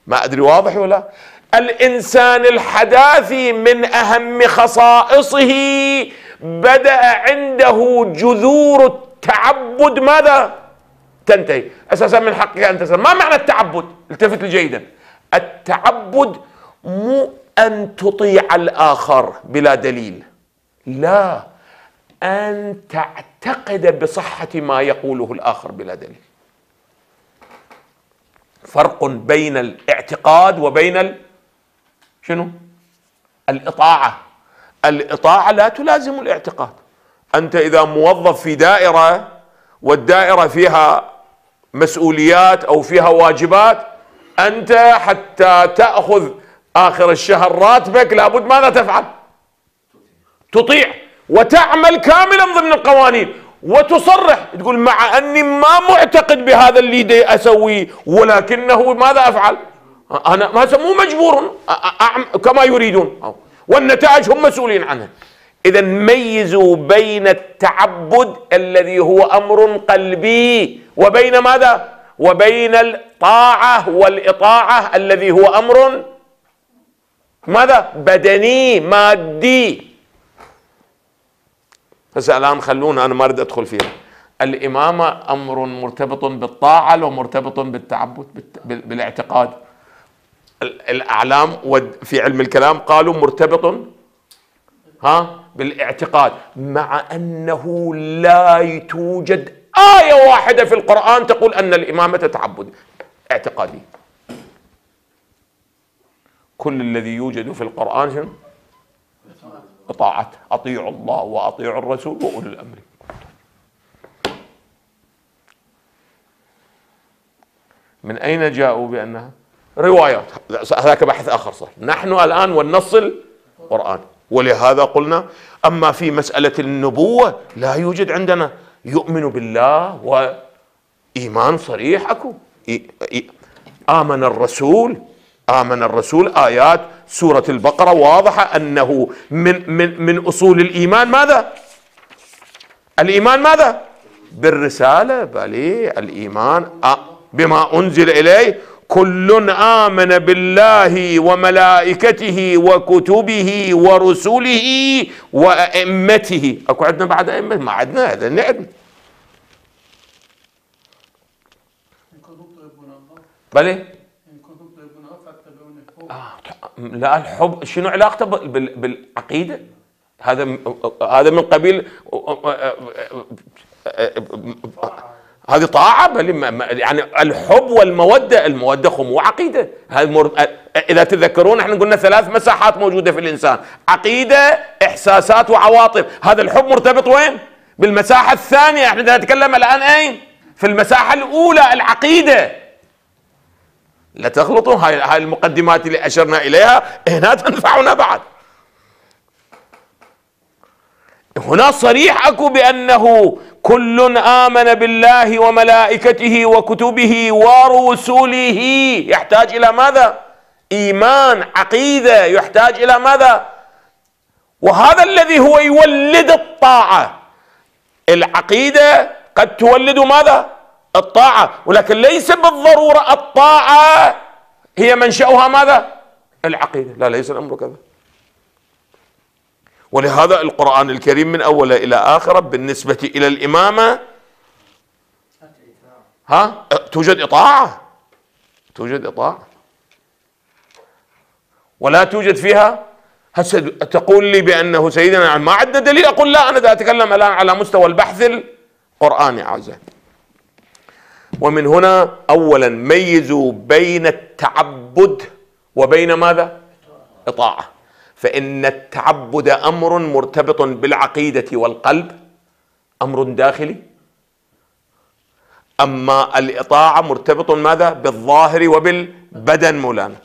ما أدري واضح ولا؟ الإنسان الحداثي من أهم خصائصه بدأ عنده جذور التعبد ماذا؟ تنتهي. أساسا من حقك أن تسأل ما معنى التعبد؟ التفت لي جيدا. التعبد مو أن تطيع الآخر بلا دليل، لا، أن تعتقد بصحة ما يقوله الآخر بلا دليل. فرق بين الاعتقاد وبين شنو؟ الإطاعة. الإطاعة لا تلازم الاعتقاد. أنت إذا موظف في دائرة والدائرة فيها مسؤوليات أو فيها واجبات، أنت حتى تأخذ آخر الشهر راتبك لابد ماذا تفعل؟ تطيع وتعمل كاملا ضمن القوانين، وتصرح تقول مع أني ما معتقد بهذا اللي دي أسويه ولكنه ماذا أفعل؟ أنا مو مجبور كما يريدون، والنتائج هم مسؤولين عنها. إذا ميزوا بين التعبد الذي هو أمر قلبي وبين ماذا؟ وبين الطاعة والإطاعة الذي هو أمر ماذا؟ بدني مادي. بس الآن خلونا، أنا ما أريد أدخل فيها. الإمامة أمر مرتبط بالطاعة ومرتبط بالتعبد بالاعتقاد. الأعلام في علم الكلام قالوا مرتبط بالاعتقاد، مع أنه لا توجد آية واحدة في القرآن تقول أن الإمامة تعبد اعتقادي. كل الذي يوجد في القرآن شنو؟ طاعته، أطيعوا الله وأطيعوا الرسول وأولي الأمر. من أين جاءوا بأنها؟ روايات، هذاك بحث آخر صح. نحن الآن والنص القرآن. ولهذا قلنا أما في مسألة النبوة لا يوجد عندنا يؤمن بالله وإيمان صريح أكو. آمن الرسول آيات سورة البقرة واضحة أنه من أصول الإيمان ماذا؟ الإيمان ماذا؟ بالرسالة، بل الإيمان بما أنزل إليه كل آمن بالله وملائكته وكتبه ورسله وأئمته. أكو عندنا بعد أئمة؟ ما عندنا، هذا نعم. بلي لا، الحب شنو علاقته بالعقيدة؟ هذا من قبيل هذه طاعة، يعني الحب والمودة، المودة خمو عقيدة. إذا تذكرون احنا قلنا 3 مساحات موجودة في الإنسان: عقيدة، إحساسات، وعواطف. هذا الحب مرتبط وين؟ بالمساحة الثانية. احنا نتكلم الآن أين؟ في المساحة الأولى، العقيدة. لا تغلطوا، هاي المقدمات اللي أشرنا إليها هنا تنفعنا بعد. هنا صريح أكو بأنه كل آمن بالله وملائكته وكتبه ورسله. يحتاج إلى ماذا؟ إيمان، عقيدة، يحتاج إلى ماذا؟ وهذا الذي هو يولد الطاعة. العقيدة قد تولد ماذا؟ الطاعة، ولكن ليس بالضرورة الطاعة هي منشأها ماذا؟ العقيدة. لا، ليس الأمر كذا. ولهذا القرآن الكريم من أوله إلى آخره بالنسبة إلى الإمامة توجد إطاعة، توجد إطاعة، ولا توجد فيها. هسه تقول لي بأنه سيدنا ما عندنا دليل، أقول لا، أنا أتكلم الآن على مستوى البحث القرآني عزيزي. ومن هنا أولا ميزوا بين التعبد وبين ماذا؟ إطاعة. فإن التعبد أمر مرتبط بالعقيدة والقلب، أمر داخلي. أما الإطاعة مرتبط ماذا؟ بالظاهر وبالبدن مولانا.